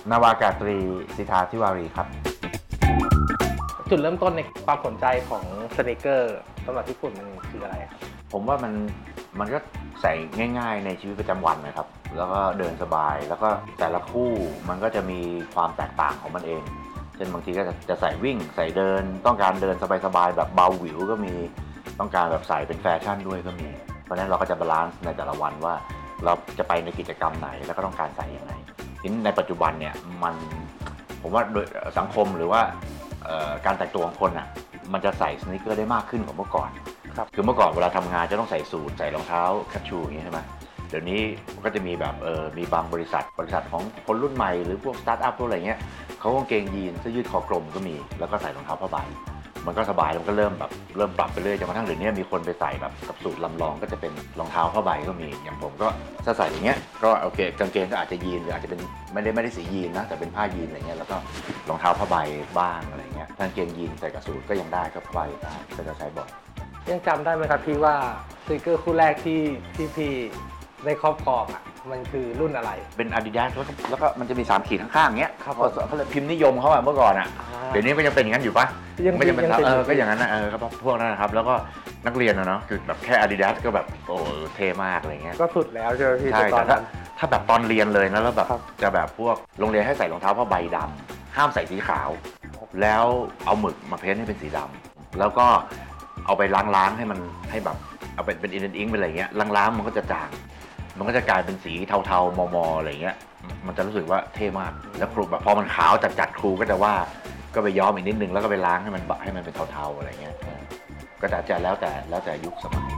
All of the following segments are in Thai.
นาวากาตรีสิทธาธิวารีครับจุดเริ่มต้นในความสนใจของสเนคเกอร์สำหรับญี่ปุ่นมันคืออะไรครับผมว่ามันก็ใส่ง่ายๆในชีวิตประจำวันนะครับแล้วก็เดินสบายแล้วก็แต่ละคู่มันก็จะมีความแตกต่างของมันเองเช่นบางทีก็จะใส่วิ่งใส่เดินต้องการเดินสบายๆแบบเบาหวิวก็มีต้องการแบบใส่เป็นแฟชั่นด้วยก็มีเพราะฉะนั้นเราก็จะบาลานซ์ในแต่ละวันว่าเราจะไปในกิจกรรมไหนแล้วก็ต้องการใส่ยังไงทีนี้ในปัจจุบันเนี่ยผมว่าโดยสังคมหรือว่าการแต่งตัวของคนอ่ะมันจะใส่สนิเกอร์ได้มากขึ้นกว่าเมื่อก่อนคือเมื่อก่อนเวลาทำงานจะต้องใส่สูทใส่รองเท้าคัชชูอย่างนี้ใช่ไหมเดี๋ยวนี้ก็จะมีแบบมีบางบริษัทของคนรุ่นใหม่หรือพวกสตาร์ทอัพพวกอะไรเงี้ยเขากางเกงยีนเสื้อยืดคอกลมก็มีแล้วก็ใส่รองเท้าผ้าใบมันก็สบายแล้วมันก็เริ่มปรับไปเรื่อยจนกระทั่งเดี๋ยวนี้มีคนไปใส่แบบกับสูทลำลองก็จะเป็นรองเท้าผ้าใบก็มีอย่างผมก็ถ้าใส่อย่างเงี้ยก็โอเคกางเกงก็อาจจะยีนหรืออาจจะเป็นไม่ได้สียีนนะแต่เป็นผ้ายีนอะไรเงี้ยแล้วก็รองเท้าผ้าใบบ้างอะไรเงี้ยกางเกงยีนใส่กับสูทก็ยังได้ก็ผ้าใบได้ก็จะใช้บ่อยยังจำได้ไหมครับพี่ว่าสเนคเกอร์คู่แรกที่พี่ได้ครอบครองอ่ะมันคือรุ่นอะไรเป็น Adidas แล้วก็มันจะมี3ขีดข้างๆเงี้ยเขาเลยพิมพ์นิยมเขาอะเมื่อก่อนอะเดี๋ยวนี้ก็ยังเป็นอย่างนั้นอยู่ปะไม่ยังเป็นก็อย่างนั้นนะก็พวกนั้นนะครับแล้วก็นักเรียนนะเนาะคือแบบแค่ Adidas ก็แบบโอ้เท่มากอะไรเงี้ยก็สุดแล้วใช่ไหมพี่ใช่แต่ถ้าแบบตอนเรียนเลยนะแล้วแบบจะแบบพวกโรงเรียนให้ใส่รองเท้าผ้าใบดำห้ามใส่สีขาวแล้วเอาหมึกมาเพ้นท์ให้เป็นสีดำแล้วก็เอาไปล้างให้มันให้แบบเอาเป็นอินอิงเป็นอะไรเงี้ยล้างมันก็จะจางมันก็จะกลายเป็นสีเทาๆมออะไรเงี้ยมันจะรู้สึกว่าเท่มากแล้วครูแบบพอมันขาวจัดครูก็จะว่าก็ไปย้อมอีกนิดนึงแล้วก็ไปล้างให้มันเป็นเทาๆอะไรเงี้ยก็จะแล้วแต่ยุคสมัย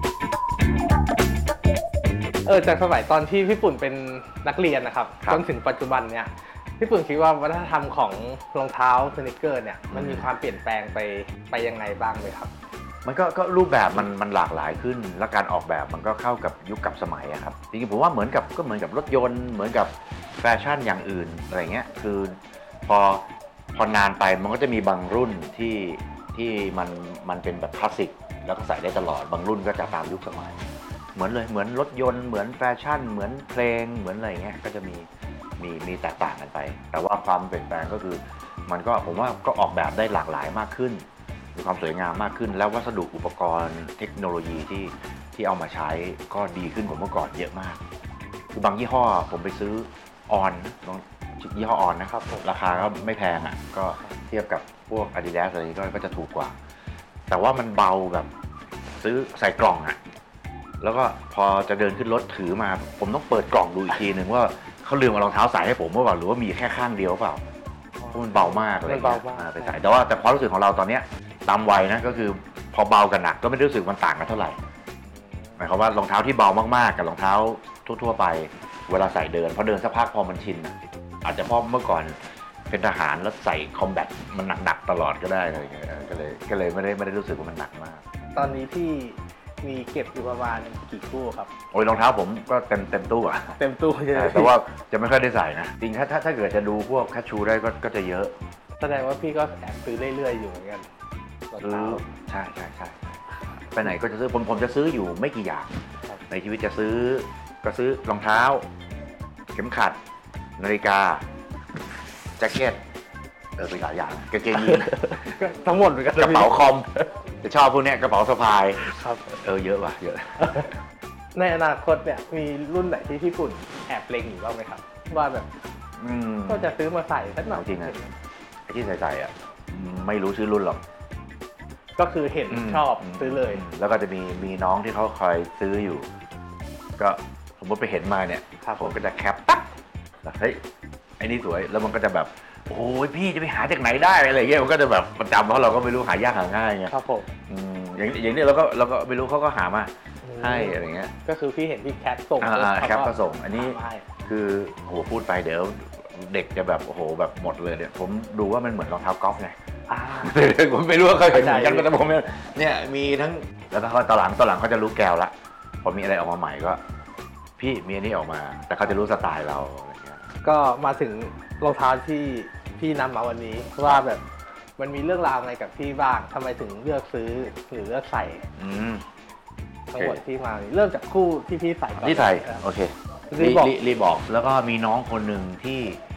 จากสมัยตอนที่พี่ปุ่นเป็นนักเรียนนะครับจนถึงปัจจุบันเนี่ยพี่ปุ่นคิดว่าวัฒนธรรมของรองเท้าสเนคเกอร์เนี่ยมันมีความเปลี่ยนแปลงไปยังไงบ้างไหมครับมันก็รูปแบบมันหลากหลายขึ้นและการออกแบบมันก็เข้ากับยุคกับสมัยครับจริงๆผมว่าเหมือนกับรถยนต์เหมือนกับแฟชั่นอย่างอื่นอะไรเงี้ยคือพอนานไปมันก็จะมีบางรุ่นที่มันเป็นแบบคลาสสิกแล้วก็ใส่ได้ตลอดบางรุ่นก็จะตามยุคสมัยเหมือนรถยนต์เหมือนแฟชั่นเหมือนเพลงเหมือนอะไรเงี้ยก็จะมีแตกต่างกันไปแต่ว่าความเปลี่ยนแปลงก็คือผมว่าก็ออกแบบได้หลากหลายมากขึ้นมีความสวยงามมากขึ้นแล้ววัสดุอุปกรณ์เทคโนโลยีที่เอามาใช้ก็ดีขึ้นกว่าเมื่อก่อนเยอะมากคือบางยี่ห้อผมไปซื้อออนยี่ห้อออนนะครับราคาก็ไม่แพงอ่ะก็เทียบกับพวก Adidas อะไรก็จะถูกกว่าแต่ว่ามันเบาแบบซื้อใส่กล่องอ่ะแล้วก็พอจะเดินขึ้นรถถือมาผมต้องเปิดกล่องดูอีกทีหนึ่งว่าเขาลืมเอารองเท้าใส่ให้ผมเมื่อก่อนหรือว่ามีแค่ข้างเดียวเปล่าเพราะมันเบามากเลยไปใส่แต่ความรู้สึกของเราตอนเนี้ยตามวัยนะก็คือพอเบากับหนักก็ไม่ได้รู้สึกมันต่างกันเท่าไหร่หมายความว่ารองเท้าที่เบามากๆกับรองเท้าทั่วๆไปเวลาใส่เดินพอเดินสักพักพอมันชินอาจจะเพราะเมื่อก่อนเป็นทหารแล้วใส่คอมแบทมันหนักๆตลอดก็ได้เลยก็เลยไม่ได้รู้สึกว่ามันหนักมากตอนนี้พี่มีเก็บอยู่ประมาณกี่คู่ครับโอ้ยรองเท้าผมก็เต็มตู้อะเต็มตู้ใช่ไหมแต่ว่าจะไม่ค่อยได้ใส่นะจริงถ้าเกิดจะดูพวกคัชชูได้ก็จะเยอะแสดงว่าพี่ก็แอบซื้อเรื่อยๆอยู่เหมือนกันซื้อใช่ไปไหนก็จะซื้อผมจะซื้ออยู่ไม่กี่อย่างในชีวิตจะซื้อรองเท้าเข็มขัดนาฬิกาแจ็คเก็ตเป็นหลายอย่างกางเกงยีนทั้งหมดเหมือนกันกระเป๋าคอมจะชอบพวกนี้กระเป๋าสะพายครับเยอะว่ะเยอะในอนาคตเนี่ยมีรุ่นไหนที่ญี่ปุ่นแอบเล็งอยู่บ้างไหมครับว่าแบบก็จะซื้อมาใส่สักหน่อยจริงนะที่ใส่ไม่รู้ชื่อรุ่นหรอกก็คือเห็นชอบซื้อเลยแล้วก็จะมีน้องที่เขาคอยซื้ออยู่ก็สมมติไปเห็นมาเนี่ยผมก็จะแคปปั๊บเฮ้ยไอ้นี่สวยแล้วมันก็จะแบบโอ้ยพี่จะไปหาจากไหนได้อะไรเงี้ยมันก็จะแบบประจำเพราะเราก็ไม่รู้หายากหาง่ายไงครับผมอย่างนี้เราก็ไม่รู้เขาก็หามาให้อะไรเงี้ยก็คือพี่เห็นพี่แคปส่งแคปก็ส่งอันนี้คือโหพูดไปเดี๋ยวเด็กจะแบบโอ้โหแบบหมดเลยเนี่ยผมดูว่ามันเหมือนรองเท้ากอล์ฟไงผมไม่รู้ว่าเขาเห็นเหมือนกันแต่ผมเนี่ยมีทั้งแล้วก็ตอนหลังเขาจะรู้แก้วละพอมีอะไรออกมาใหม่ก็พี่มีอันนี้ออกมาแต่เขาจะรู้สไตล์เราอะไรเงี้ยก็มาถึงรองเท้าที่พี่นำมาวันนี้ว่าแบบมันมีเรื่องราวอะไรกับพี่บ้างทำไมถึงเลือกซื้อหรือเลือกใส่ทั้งหมดที่มาเริ่มจากคู่ที่พี่ใส่ก่อนที่ใส่โอเครีบอกแล้วก็มีน้องคนหนึ่งที่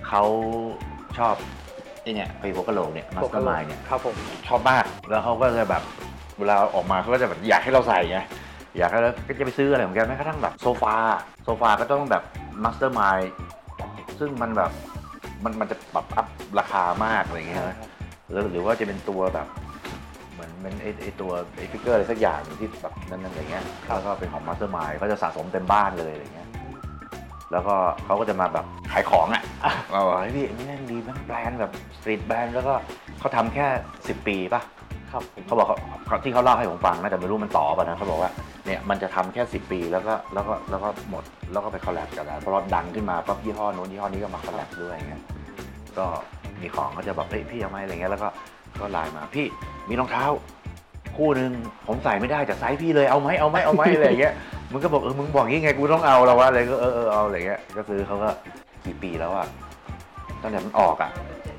เขาชอบไอเนี่ยไอหัวกะโหลกเนี่ยมาสเตอร์มายเนี่ยครับผมชอบมากแล้วเขาก็จะแบบเวลาออกมาเขาก็จะแบบอยากให้เราใส่ไงอยากให้เราก็จะไปซื้ออะไรเหมือนกันแม้กระทั่งแบบโซฟาก็ต้องแบบมาสเตอร์มายซึ่งมันแบบมันจะปรับอัพราคามากอะไรเงี้ยนะหรือว่าจะเป็นตัวแบบเหมือนเป็นไอตัวไอฟิกเกอร์อะไรสักอย่างที่แบบนั่นอะไรเงี้ยแล้วก็เป็นของมาสเตอร์มายเขาจะสะสมเต็มบ้านเลยอะไรเงี้ยแล้วก็เขาก็จะมาแบบขายของอ่ะบอกให้พี่นี่แม่งดีแม่งแบรนด์แบบสตรีทแบรนด์แล้วก็เขาทำแค่10 ปีป่ะครับเขาบอกเขาที่เขาเล่าให้ผมฟังนะแต่ไม่รู้มันต่อป่ะนะเขาบอกว่าเนี่ยมันจะทำแค่10 ปีแล้วก็หมดแล้วก็ไปคอลแลบกันแล้วเพราะเราดังขึ้นมาปั๊บยี่ห้อโน้นยี่ห้อนี้ก็มาคอลแลบด้วยไงก็มีของเขาจะแบบเฮ้ยพี่เอาไหมอะไรเงี้ยแล้วก็ไลน์มาพี่มีรองเท้าคู่หนึ่งผมใส่ไม่ได้จากไซส์พี่เลยเอาไหมอะไรเงี้ยมึงก็บอกมึงบอกงี้ไงกูต้องเอาแล้ววะอะไรก็เอาอะไรเงี้ยก็ซื้อเขาก็กี่ปีแล้วอะตั้งแต่มันออกอะ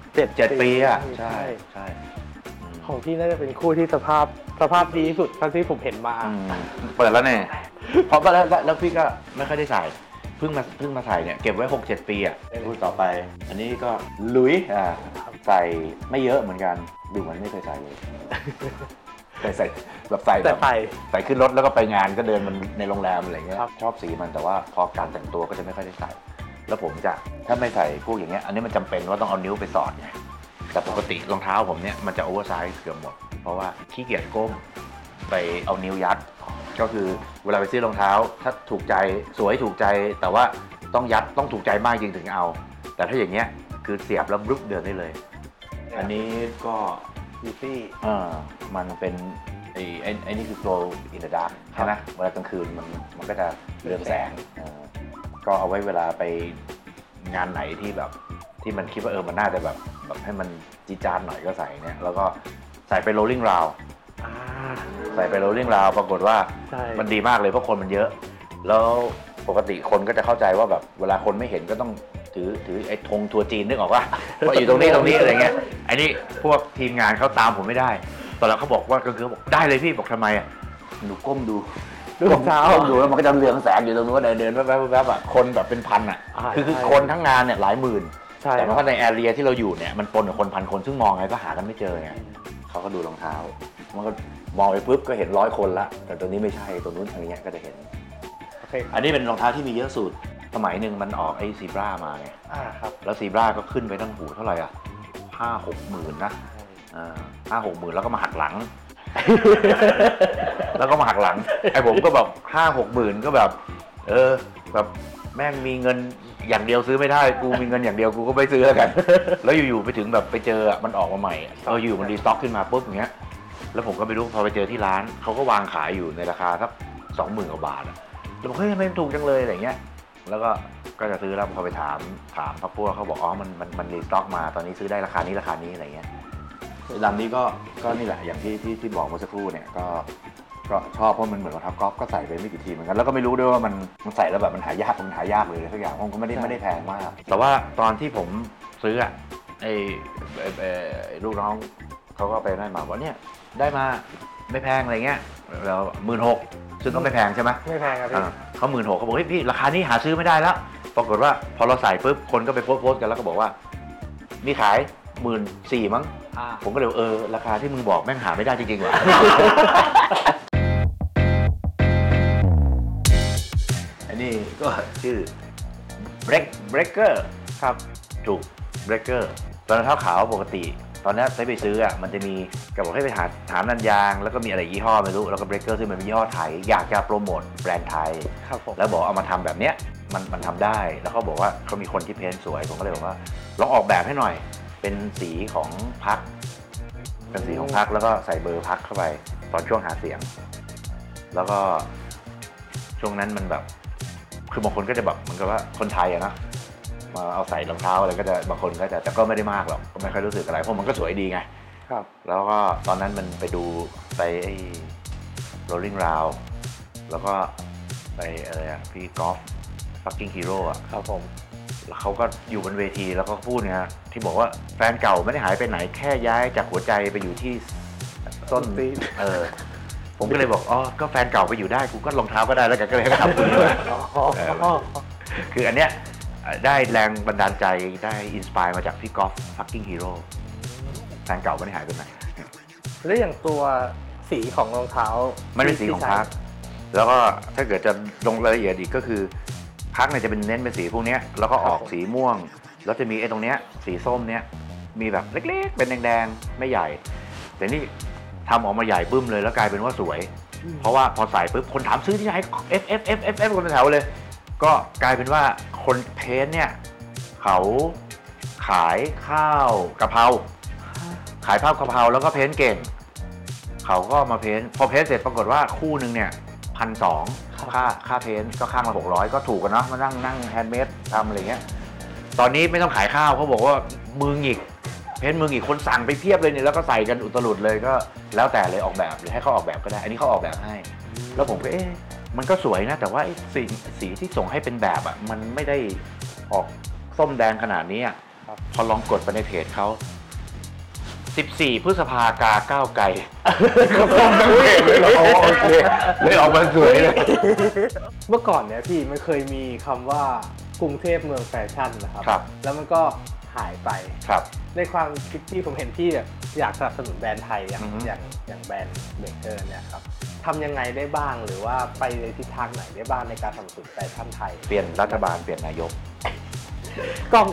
7 ปีอะใช่ของพี่น่าจะเป็นคู่ที่สภาพดีที่สุดเท่าที่ผมเห็นมาเปิดแล้วเนี่ยพอแล้วพี่ก็ไม่ค่อยได้ใส่เพิ่งมาใส่เนี่ยเก็บไว้ 6-7 ปีอ่ะพูดต่อไป อันนี้ก็ลุยใส่ไม่เยอะเหมือนกันดูเหมือนไม่เคยใส่เลยใส่แบบใส่ขึ้นรถแล้วก็ไปงานก็เดินมันในโรงแรมอะไรเงี้ยชอบสีมันแต่ว่าพอการแต่งตัวก็จะไม่ค่อยได้ใส่แล้วผมจะถ้าไม่ใส่พวกอย่างเงี้ยอันนี้มันจำเป็นว่าต้องเอานิ้วไปสอดไงแต่ปกติรองเท้าผมเนี่ยมันจะโอเวอร์ไซส์เกือบหมดเพราะว่าขี้เกียจก้มไปเอานิ้วยัดก็คือเวลาไปซื้อรองเท้าถ้าถูกใจสวยถูกใจแต่ว่าต้องยัดต้องถูกใจมากจริงถึงเอาแต่ถ้าอย่างเงี้ยคือเสียบแล้วบลุ๊บเดินได้เลยอันนี้ก็ยูซี่มันเป็นไอ้นี่คือ glow in the dark ใช่ไหมเวลากลางคืนมันก็จะเรืองแสงก็เอาไว้เวลาไปงานไหนที่แบบที่มันคิดว่ามันน่าจะแบบให้มันจีจานหน่อยก็ใส่เนี่ยแล้วก็ใส่ไป rolling round ใส่ไป rolling round ปรากฏว่ามันดีมากเลยเพราะคนมันเยอะแล้วปกติคนก็จะเข้าใจว่าแบบเวลาคนไม่เห็นก็ต้องถือไอ้ธงทัวร์จีนนึกออกว่าว่าอยู่ตรงนี้อะไรเงี้ยไอ้นี่พวกทีมงานเขาตามผมไม่ได้ตอนแรกเขาบอกว่าก็คือบอกได้เลยพี่บอกทำไมอ่ะหนูก้มดูรองเท้าดูแล้วมันก็จะเรืองแสงอยู่ตรงนู้นเดินแวบๆอ่ะคนแบบเป็นพันอ่ะคือคนทั้งงานเนี่ยหลายหมื่นแต่ว่าในแอเรียที่เราอยู่เนี่ยมันปนกับคนพันคนซึ่งมองไงก็หากันไม่เจอไงเขาก็ดูรองเท้ามันก็มองไปปุ๊บก็เห็น100 คนละแต่ตัวนี้ไม่ใช่ตัวนู้นอะไรเงี้ยก็จะเห็นอันนี้เป็นรองเท้าที่มีเยอะสุดสมัยหนึ่งมันออกไอ้ซีบรามาไงครับแล้วซีบราก็ขึ้นไปตั้งหูเท่าไหร่อ่ะ5-6 หมื่นนะ5-6 หมื่นแล้วก็มาหักหลัง แล้วก็มาหักหลังไอ้ผมก็แบบ5-6 หมื่นก็แบบแบบแม่งมีเงินอย่างเดียวซื้อไม่ได้กูมีเงินอย่างเดียวกูก็ไม่ซื้อแล้วกัน แล้วอยู่ๆไปถึงแบบไปเจอมันออกมาใหม่อยู่มันรีสต็อกขึ้นมาปุ๊บอย่างเงี้ยแล้วผมก็ไม่รู้พอไปเจอที่ร้านเขาก็วางขายอยู่ในราคาสัก20,000 กว่าบาทแล้วบอกเฮ้ยทำไมมันถูกจังเลยอะไรเงี้ยแล้วก็จะซื้อแล้วพอไปถามพักพวกเขาบอกมันรีสต็อกมาตอนนี้ซื้อได้ราคานี้อะไรเงี้ยลำนี้ก็นี่แหละอย่างที่บอกเมื่อสักครู่เนี่ยก็ชอบเพราะมันเหมือนรองเท้ากอล์ฟก็ใส่ไปไม่กี่ทีเหมือนกันแล้วก็ไม่รู้ด้วยว่ามันใส่แล้วแบบมันหายากเลยทุกอย่างผมก็ไม่ได้แพงมากแต่ว่าตอนที่ผมซื้อไอ้ลูกน้องเขาก็ไปได้มาว่าเนี่ยได้มาไม่แพงอะไรเงี้ยเรา16,000ซึ่งก็ไม่แพงใช่ไหมไม่แพงครับพี่เขา16,000เขาบอกเฮ้ยพี่ราคานี้หาซื้อไม่ได้แล้วปรากฏว่าพอเราใส่ปุ๊บคนก็ไปโพสต์กันแล้วก็บอกว่ามีขาย14,000มั้งผมก็เลยราคาที่มึงบอกแม่งหาไม่ได้จริงๆว่ะ อันนี้ก็ชื่อ breaker ครับถูก breaker ตอนเท้าขาวปกติตอนนี้ไปซื้อมันจะมีกับบอกให้ไปหานันยางแล้วก็มีอะไรยี่ห้อไม่รู้แล้วก็ breaker ซึ่งมันเป็นยี่ห้อไทยอยากจะโปรโมทแบรนด์ไทยแล้วบอกเอามาทำแบบเนี้ยมันทำได้แล้วเขาบอกว่าเขามีคนที่เพ้นสวยผมก็เลยบอกว่าลองออกแบบให้หน่อยเป็นสีของพรรคเป็นสีของพรรคแล้วก็ใส่เบอร์พรรคเข้าไปตอนช่วงหาเสียงแล้วก็ช่วงนั้นมันแบบคือบางคนก็จะแบบเหมือนกับว่าคนไทยนะมาเอาใส่รองเท้าอะไรก็จะบางคนก็จะแต่ก็ไม่ได้มากหรอกก็ไม่ค่อยรู้สึกอะไรเพราะมันก็สวยดีไงครับแล้วก็ตอนนั้นมันไปดูไปไอ้ rolling round แล้วก็ไปอะไรพี่กอล์ฟ fucking hero ครับผมแล้วเขาก็อยู่บนเวทีแล้วเขาพูดไงที่บอกว่าแฟนเก่าไม่ได้หายไปไหนแค่ย้ายจากหัวใจไปอยู่ที่ต้นผมก็เลยบอกก็แฟนเก่าไปอยู่ได้กูก็รองเท้าก็ได้แล้วกันก็เลยทำคุณด้วยคืออันเนี้ยได้แรงบันดาลใจได้อินสปายมาจากพี่กอล์ฟฟักกิ้งฮีโร่แฟนเก่าไม่ได้หายไปไหนแล้วอย่างตัวสีของรองเท้ามันเป็นสีของพักแล้วก็ถ้าเกิดจะลงรายละเอียดอีกก็คือพักเนี่ยจะเป็นเน้นเป็นสีพวกเนี้ยแล้วก็ออกสีม่วงแล้วจะมีไอ้ตรงเนี้ยสีส้มเนี้ยมีแบบเล็กๆเป็นแดงๆไม่ใหญ่แต่นี่ทำออกมาใหญ่บึ้มเลยแล้วกลายเป็นว่าสวย เพราะว่าพอใส่ปุ๊บคนถามซื้อที่ไหน F คนเป็นแถวเลยก็กลายเป็นว่าคนเพ้นเนี่ยเขาขายข้าวกะเพราขายข้าวกะเพราแล้วก็เพ้นเก่งเขาก็มาเพ้นพอเพ้นเสร็จปรากฏว่าคู่หนึ่งเนี่ย1,200ค่าเพ้นก็ข้างละ600ก็ถูกกันเนาะมานั่งแฮนด์เมดทำอะไรเงี้ยตอนนี้ไม่ต้องขายข้าวเขาบอกว่ามือหงิกเพ้นมือหงิกคนสั่งไปเพียบเลยเนี่ยแล้วก็ใส่กันอุตลุดเลยก็แล้วแต่เลยออกแบบหรือให้เขาออกแบบก็ได้อันนี้เขาออกแบบให้แล้วผมก็มันก็สวยนะแต่ว่าสีที่ส่งให้เป็นแบบอ่ะมันไม่ได้ออกส้มแดงขนาดนี้อ่ะพอลองกดไปในเพจเขา14 พฤษภากาก้าวไกลก็ส้มทั้งเพจเลยเหรอโอเคเลยออกมาสวยเลยเมื่อก่อนเนี่ยพี่มันเคยมีคำว่ากรุงเทพเมืองแฟชั่นนะครับครับแล้วมันก็หายไปครับในความคิดที่ผมเห็นพี่แบบอยากสนับสนุนแบรนด์ไทยอย่างอือฮึอย่างแบรนด์เบเกอร์เนี่ยครับทำยังไงได้บ้างหรือว่าไปในทิศทางไหนได้บ้างในการสนับสนุนแฟชั่นไทยเปลี่ยนรัฐบาลเปลี่ยนนายกกล้อง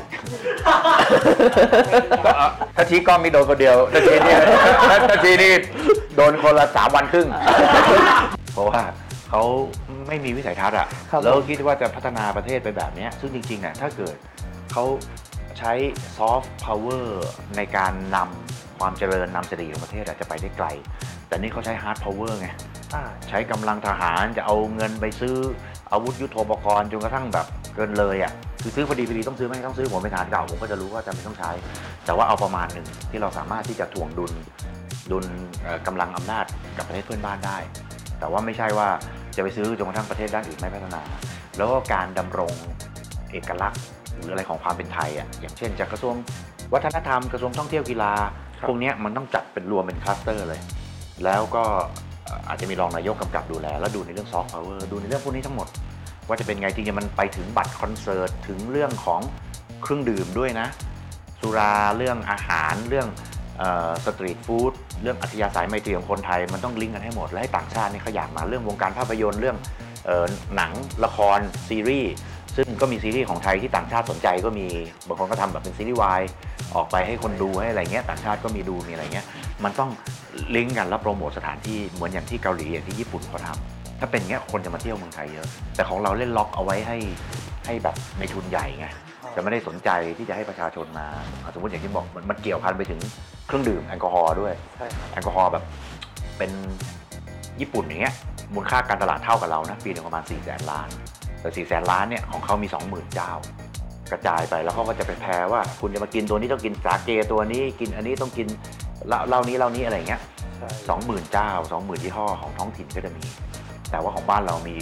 ถ้าชี้กล้องนี่โดนคนเดียวถ้าชี้นี่ถ้าชี้นี่โดนคนละ3 วันครึ่ง เพราะว่าเขาไม่มีวิสัยทัศน์อ่ะครับแล้วคิดว่าจะพัฒนาประเทศไปแบบนี้ซึ่งจริงๆอ่ะถ้าเกิดเขาใช้ซอฟต์พาวเวอร์ในการนำความเจริญนำเศรษฐกิจของประเทศอาจจะไปได้ไกล แต่นี่เขาใช้ฮาร์ดพาวเวอร์ไง ใช้กำลังทหารจะเอาเงินไปซื้ออาวุธยุทโธปกรณ์จนกระทั่งแบบเกินเลยอ่ะคือซื้อพอดีต้องซื้อไม่ต้องซื้อผมเป็นทหารเก่าผมก็จะรู้ว่าจะไม่ต้องใช้ แต่ว่าเอาประมาณหนึ่งที่เราสามารถที่จะถ่วงดุลกำลังอำนาจกับประเทศเพื่อนบ้านได้ แต่ว่าไม่ใช่ว่าจะไปซื้อจนกระทั่งประเทศด้านอื่นไม่พัฒนา แล้วก็การดำรงเอกลักษณ์หรืออะไรของความเป็นไทยอ่ะอย่างเช่นจากกระทรวงวัฒนธรรมกระทรวงท่องเที่ยวกีฬาพวกนี้มันต้องจัดเป็นรวมเป็นคลัสเตอร์เลยแล้วก็อาจจะมีรองนายกกำกับดูแลแล้วดูในเรื่องซอฟต์พาวเวอร์ดูในเรื่องพวกนี้ทั้งหมดว่าจะเป็นไงจริงๆมันไปถึงบัตรคอนเสิร์ตถึงเรื่องของเครื่องดื่มด้วยนะสุราเรื่องอาหารเรื่องสตรีทฟู้ดเรื่องอัธยาศัยไมตรีของคนไทยมันต้องลิงก์กันให้หมดและให้ต่างชาตินี่เขาอยากมาเรื่องวงการภาพยนตร์เรื่องหนังละครซีรีส์ซึ่งก็มีซีรีส์ของไทยที่ต่างชาติสนใจก็มีบางคนก็ทำแบบเป็นซีรีส์วายออกไปให้คนดูให้อะไรเงี้ยต่างชาติก็มีดูมีอะไรเงี้ยมันต้องลิงก์กันแล้วโปรโมทสถานที่เหมือนอย่างที่เกาหลีอย่างที่ญี่ปุ่นเขาทำถ้าเป็นเงี้ยคนจะมาเที่ยวเมืองไทยเยอะแต่ของเราเล่นล็อกเอาไว้ให้แบบในทุนใหญ่ไงจะไม่ได้สนใจที่จะให้ประชาชนมาสมมติอย่างที่บอกมันเกี่ยวพันไปถึงเครื่องดื่มแอลกอฮอล์ด้วยใช่ครับแอลกอฮอล์แบบเป็นญี่ปุ่นอย่างเงี้ยมูลค่าการตลาดเท่ากับเรานะปีหนึงประมาณ400,000 ล้านแต่400,000 ล้านเนี่ยของเขามี 20,000 เจ้ากระจายไปแล้วเขาก็จะไปแพร่ว่าคุณจะมากินตัวนี้ต้องกินสาเกตัวนี้กินอันนี้ต้องกินเหล้านี้อะไรเงี้ยใช่ 20,000 เจ้า 20,000 ยี่ห้อของท้องถิ่นก็จะมี แต่ว่าของบ้านเรามี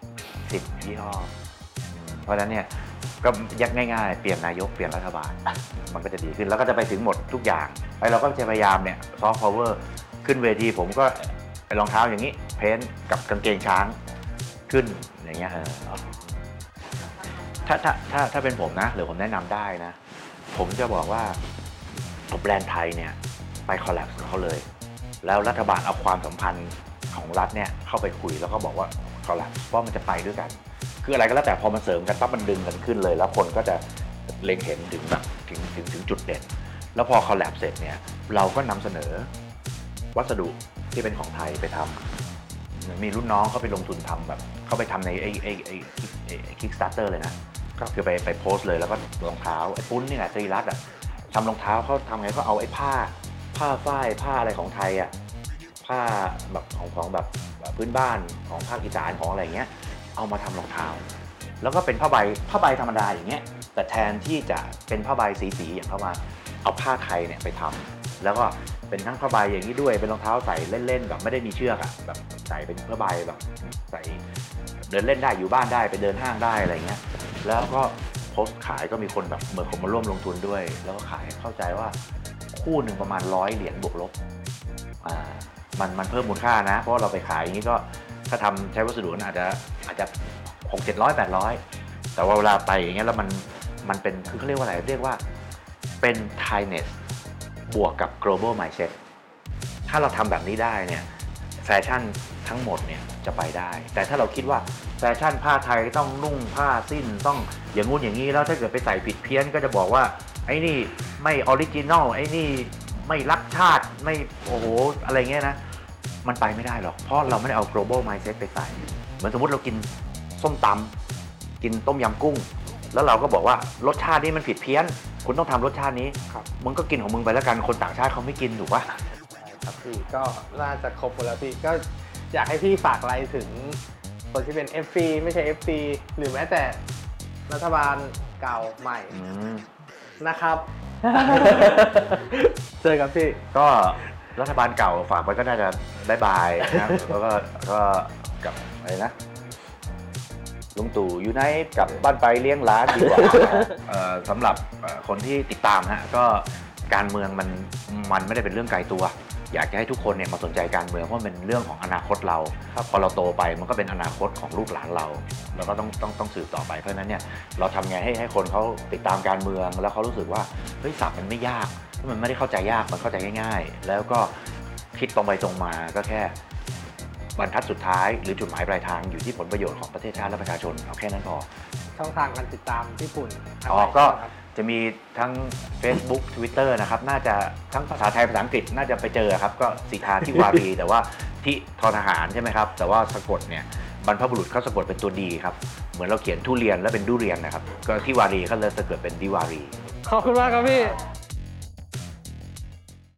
10 ยี่ห้อเพราะฉะนั้นเนี่ยก็ยักง่ายๆเปลี่ยนนายกเปลี่ยนรัฐบาลมันก็จะดีขึ้นแล้วก็จะไปถึงหมดทุกอย่างไอ้เราก็จะพยายามเนี่ยซอฟต์พาวเวอร์ขึ้นเวทีผมก็ไปรองเท้าอย่างนี้เพ้นกับกางเกงช้างขึ้นอย่างเงี้ยถ้าเป็นผมนะหรือผมแนะนำได้นะผมจะบอกว่าแบรนด์ไทยเนี่ยไปคอลแลบกับเขาเลยแล้วรัฐบาลเอาความสัมพันธ์ของรัฐเนี่ยเข้าไปคุยแล้วก็บอกว่าคอลแลบเพราะมันจะไปด้วยกันคืออะไรก็แล้วแต่พอมันเสริมกันปั๊บมันดึงกันขึ้นเลยแล้วคนก็จะเล็งเห็นถึงแบบถึงจุดเด่นแล้วพอคอลแลบเสร็จเนี่ยเราก็นำเสนอวัสดุที่เป็นของไทยไปทำมีรุ่นน้องเขาไปลงทุนทำแบบเขาไปทำในKickstarter เลยนะคือไปโพสต์เลยแล้วก็รองเท้าไอ้ปุ้นนี่แหละตรีรัตน์อ่ะทำรองเท้าเขาทำไงก็เอาไอ้ผ้าฝ้ายผ้าอะไรของไทยอ่ะผ้าแบบของแบบพื้นบ้านของภาคอีสานของอะไรเงี้ยเอามาทำรองเท้าแล้วก็เป็นผ้าใบธรรมดาอย่างเงี้ยแต่แทนที่จะเป็นผ้าใบสีอย่างเขามาเอาผ้าไทยเนี่ยไปทำแล้วก็เป็นทั้งผ้าใบอย่างนี้ด้วยเป็นรองเท้าใส่เล่นๆแบบไม่ได้มีเชือกอ่ะแบบใส่เป็นผ้าใบแบบใส่เดินเล่นได้อยู่บ้านได้ไปเดินห้างได้อะไรเงี้ยแล้วก็โพสต์ขายก็มีคนแบบเหมือนคนมาร่วมลงทุนด้วยแล้วก็ขายเข้าใจว่าคู่หนึ่งประมาณ100 เหรียญบวกลบมันเพิ่มมูลค่านะเพราะเราไปขายอย่างนี้ก็ถ้าทำใช้วัสดุนั้นอาจจะ600-700-800แต่ว่าเวลาไปอย่างเงี้ยแล้วมันมันเป็นคือเขาเรียกว่าอะไรเรียกว่าเป็น Thainess บวกกับ global mindset ถ้าเราทำแบบนี้ได้เนี่ยแฟชั่นทั้งหมดเนี่ยจะไปได้ แต่ถ้าเราคิดว่าแฟชั่นผ้าไทยต้องนุ่งผ้าสิ้นต้องอย่างงู้นอย่างนี้แล้วถ้าเกิดไปใส่ผิดเพี้ยนก็จะบอกว่าไอ้นี่ไม่ออริจินอลไอ้นี่ไม่รักชาติไม่โอ้โหอะไรเงี้ยนะมันไปไม่ได้หรอกเพราะเราไม่ได้เอา global mindset ไปใส่เหมือนสมมติเรากินส้มตำกินต้มยำกุ้งแล้วเราก็บอกว่ารสชาตินี้มันผิดเพี้ยนคุณต้องทำรสชาตินี้ครับมึงก็กินของมึงไปแล้วกันคนต่างชาติเขาไม่กินถูกปะครับพี่ก็น่าจะครบหมดแล้วพี่ก็อยากให้พี่ฝากอะไรถึงคนที่เป็น FC ไม่ใช่ FC หรือแม้แต่รัฐบาลเก่าใหม่นะครับ เจอกับพี่ก็รัฐบาลเก่าฝากไปก็น่าจะบายบายนะครับ แล้วก็กับอะไรนะลุงตู่อยู่ไหนกลับบ้านไปเลี้ยงหล้านดีกว่า สำหรับคนที่ติดตามฮะก็การเมืองมันไม่ได้เป็นเรื่องไกลตัว อยากจะให้ทุกคนเนี่ยมาสนใจการเมืองเพราะมันเป็นเรื่องของอนาคตเราพอเราโตไปมันก็เป็นอนาคตของลูกหลานเราแล้วก็ต้องสืบต่อไปเพราะฉะนั้นเนี่ยเราทำไงให้คนเขาติดตามการเมืองแล้วเขารู้สึกว่าเฮ้ยศัพท์มันไม่ยากมันไม่ได้เข้าใจยากมันเข้าใจง่ายๆแล้วก็คิดตรงไปตรงมาก็แค่บรรทัดสุดท้ายหรือจุดหมายปลายทางอยู่ที่ผลประโยชน์ของประเทศชาติและประชาชนเอาแค่นั้นพอช่องทางการติดตามพี่ปุ่นก็ครับจะมีทั้ง Facebook Twitter นะครับน่าจะทั้งภาษาไทยภาษาอังกฤษน่าจะไปเจอครับก็สิทธาทิวารี แต่ว่าที่ทอทหารใช่ไหมครับแต่ว่าสะกดเนี่ยบรรพบุรุษเขาสะกดเป็นตัวดีครับเหมือนเราเขียนทุเรียนแล้วเป็นดุเรียนนะครับก็ทิวารีเขาเลยสะกดเป็นดิวารีขอบคุณมากครับพี่